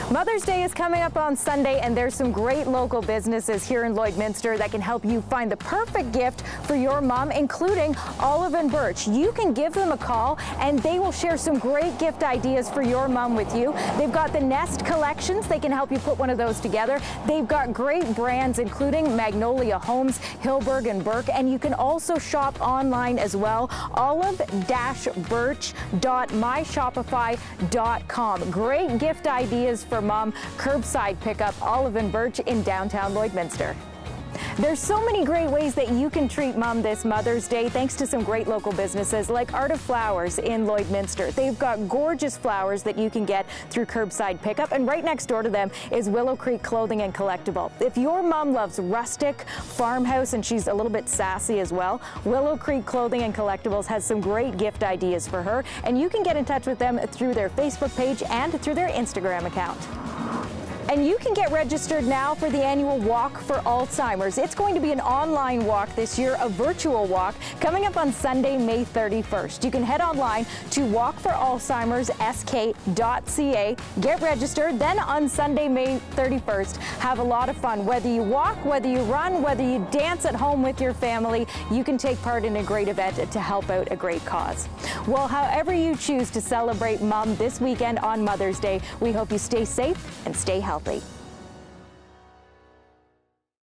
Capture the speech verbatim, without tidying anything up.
Mother's Day is coming up on Sunday, and there's some great local businesses here in Lloydminster that can help you find the perfect gift for your mom, including Olive and Birch. You can give them a call and they will share some great gift ideas for your mom with you. They've got the Nest collections. They can help you put one of those together. They've got great brands including Magnolia Homes, Hilberg and Burke, and you can also shop online as well, olive dash birch dot my shopify dot com. Great gift ideas for mom. Curbside pickup, Olive and Birch in downtown Lloydminster. There's so many great ways that you can treat mom this Mother's Day thanks to some great local businesses like Art of Flowers in Lloydminster. They've got gorgeous flowers that you can get through curbside pickup, and right next door to them is Willow Creek Clothing and Collectible. If your mom loves rustic, farmhouse, and she's a little bit sassy as well, Willow Creek Clothing and Collectibles has some great gift ideas for her, and you can get in touch with them through their Facebook page and through their Instagram account. And you can get registered now for the annual Walk for Alzheimer's. It's going to be an online walk this year, a virtual walk, coming up on Sunday, May thirty-first. You can head online to walk for alzheimers s k dot c a, get registered, then on Sunday, May thirty-first, have a lot of fun. Whether you walk, whether you run, whether you dance at home with your family, you can take part in a great event to help out a great cause. Well, however you choose to celebrate mom this weekend on Mother's Day, we hope you stay safe and stay healthy.